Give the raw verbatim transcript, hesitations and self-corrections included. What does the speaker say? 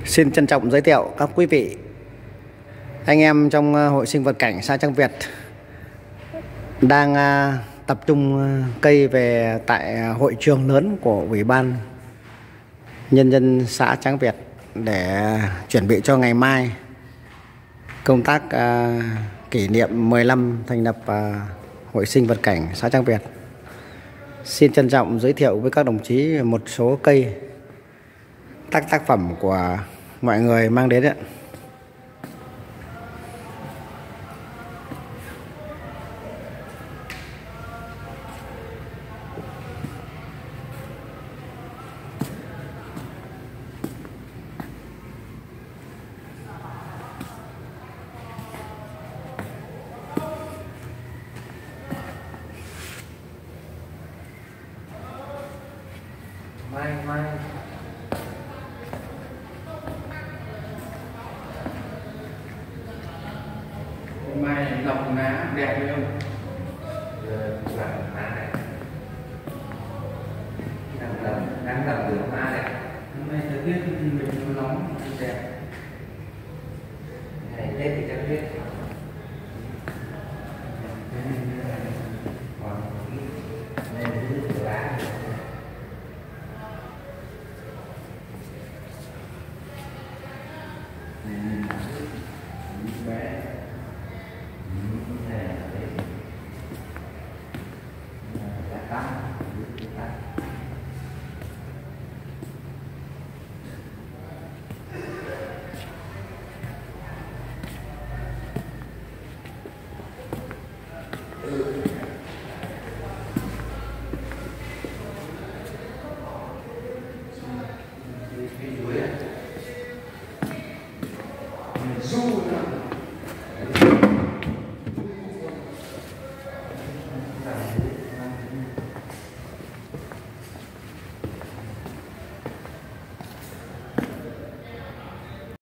Xin trân trọng giới thiệu các quý vị anh em trong Hội Sinh vật cảnh xã Trang Việt đang tập trung cây về tại hội trường lớn của Ủy ban Nhân dân xã Trang Việt để chuẩn bị cho ngày mai công tác uh, kỷ niệm mười năm thành lập uh, Hội Sinh vật cảnh xã Trang Việt. Xin trân trọng giới thiệu với các đồng chí một số cây tác tác phẩm của mọi người mang đến ạ. Mai mai mai lọc lá đẹp không? Làm lá đẹp, đang làm đang làm được lá đẹp. Hôm nay thời tiết mình nó nóng đẹp. Ngày Tết thì chắc biết. Còn đây là cái lá. Du